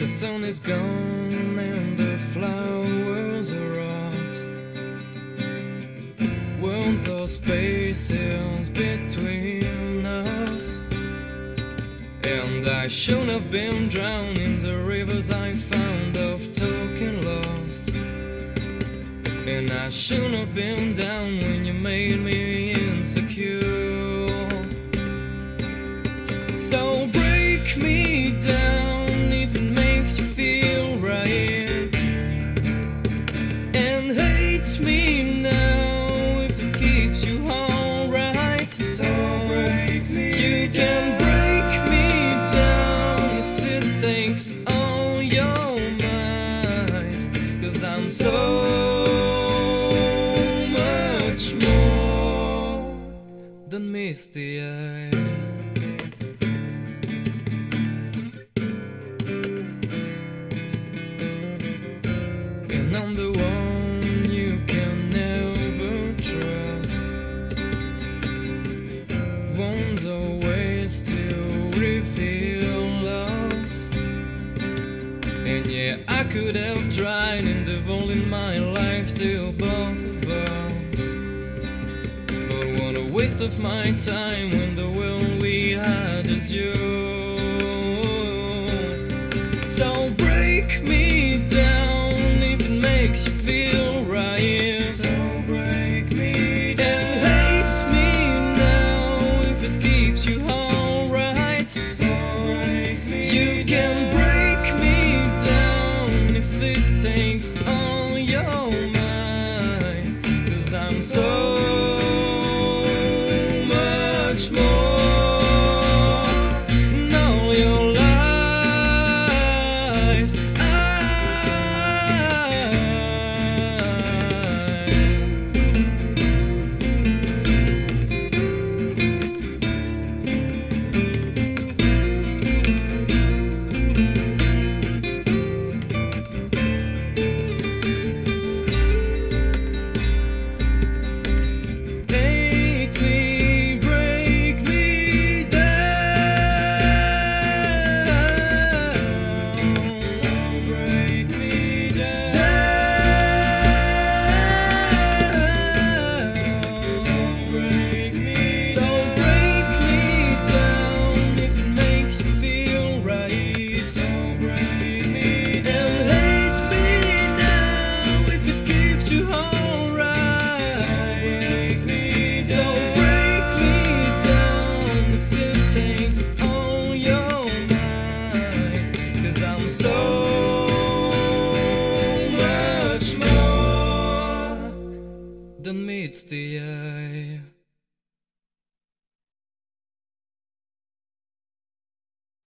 The sun is gone and the flowers are rot. Worlds or spaces between us, and I shouldn't have been drowned in the rivers I found of talking lost. And I shouldn't have been down when you made me insecure. So break me down if it makes you feel right, and hate me now if it keeps you alright. So break me you can break me down if it takes all your might, 'cause I'm so much more than misty-eyed. I'm the one you can never trust. One's always to reveal loss. And yeah, I could have tried in devoting my life to both of us, but what a waste of my time when the world we had is yours. So break me down makes you feel right. So break me down and hate me now if it keeps you alright. So break me you can break me down if it takes all your might, 'cause I'm so much more than all your lies. So much more than meets the eye.